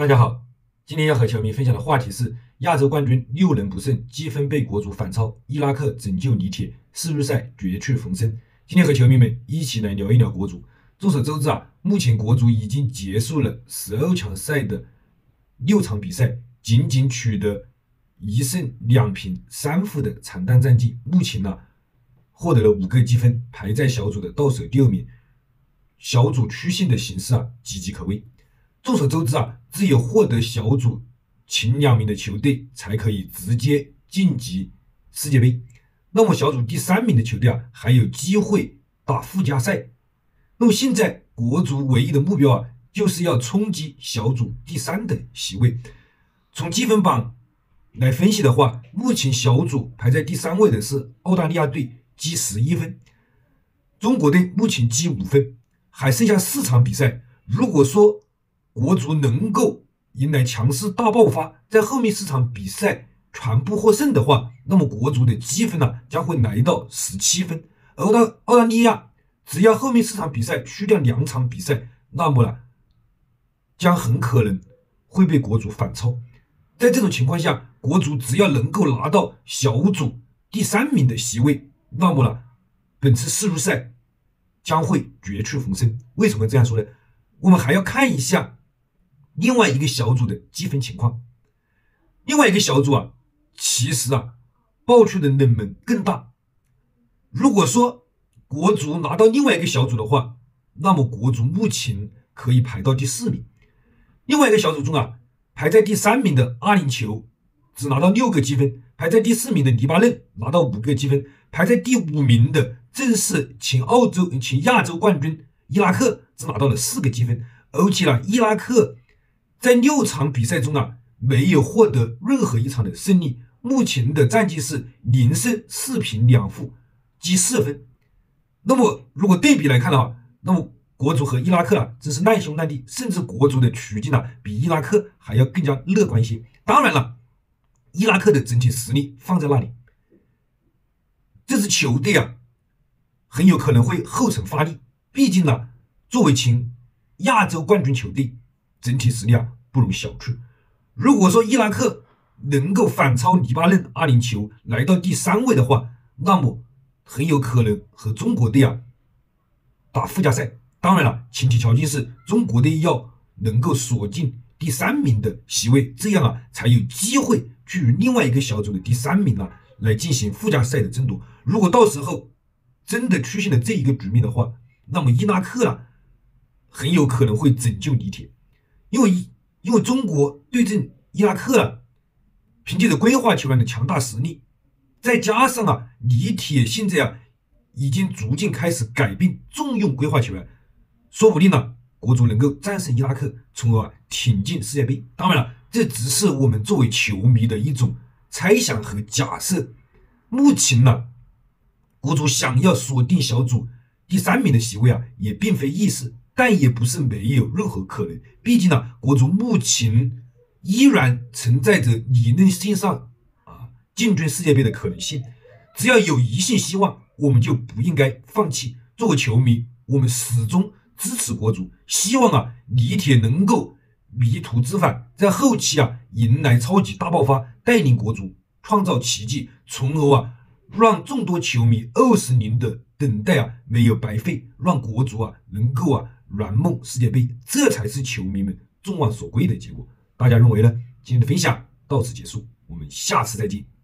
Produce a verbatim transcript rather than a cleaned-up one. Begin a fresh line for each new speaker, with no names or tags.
大家好，今天要和球迷分享的话题是亚洲冠军六人不胜，积分被国足反超，伊拉克拯救李铁，世预赛绝处逢生。今天和球迷们一起来聊一聊国足。众所周知啊，目前国足已经结束了十二强赛的六场比赛，仅仅取得一胜两平三负的惨淡战绩。目前呢、啊，获得了五个积分，排在小组的倒数第二名。小组出线的形势啊，岌岌可危。众所周知啊，只有获得小组前两名的球队才可以直接晋级世界杯。那么小组第三名的球队啊，还有机会打附加赛。那么现在国足唯一的目标啊，就是要冲击小组第三的席位。从积分榜来分析的话，目前小组排在第三位的是澳大利亚队，积十一分，中国队目前积五分，还剩下四场比赛。如果说国足能够迎来强势大爆发，在后面四场比赛全部获胜的话，那么国足的积分呢、啊、将会来到十七分。而到澳大利亚只要后面四场比赛去掉两场比赛，那么呢将很可能会被国足反超。在这种情况下，国足只要能够拿到小组第三名的席位，那么呢本次世预赛将会绝处逢生。为什么这样说呢？我们还要看一下另外一个小组的积分情况。另外一个小组啊，其实啊，爆出的冷门更大。如果说国足拿到另外一个小组的话，那么国足目前可以排到第四名。另外一个小组中啊，排在第三名的阿联酋只拿到六个积分，排在第四名的黎巴嫩拿到五个积分，排在第五名的正是前澳洲、前亚洲冠军伊拉克只拿到了四个积分。而且呢，伊拉克在六场比赛中啊，没有获得任何一场的胜利，目前的战绩是零胜四平两负，积四分。那么如果对比来看的话，那么国足和伊拉克啊，真是难兄难弟，甚至国足的处境啊，比伊拉克还要更加乐观一些。当然了，伊拉克的整体实力放在那里，这支球队啊，很有可能会后程发力。毕竟呢，作为前亚洲冠军球队，整体实力啊不容小觑。如果说伊拉克能够反超黎巴嫩、阿联酋来到第三位的话，那么很有可能和中国队啊打附加赛。当然了，前提条件是中国队要能够锁进第三名的席位，这样啊才有机会去与另外一个小组的第三名啊来进行附加赛的争夺。如果到时候真的出现了这一个局面的话，那么伊拉克啊很有可能会拯救李铁。因为因为中国对阵伊拉克啊，凭借着规划球员的强大实力，再加上啊李铁现在啊已经逐渐开始改变重用规划球员，说不定呢、啊、国足能够战胜伊拉克，从而啊挺进世界杯。当然了，这只是我们作为球迷的一种猜想和假设。目前呢，国足想要锁定小组第三名的席位啊，也并非易事，但也不是没有任何可能。毕竟呢，国足目前依然存在着理论性上啊进军世界杯的可能性。只要有一线希望，我们就不应该放弃。作为球迷，我们始终支持国足，希望啊李铁能够迷途知返，在后期啊迎来超级大爆发，带领国足创造奇迹，从而啊让众多球迷二十年的等待啊没有白费，让国足啊能够啊圆梦世界杯，这才是球迷们众望所归的结果。大家认为呢？今天的分享到此结束，我们下次再见。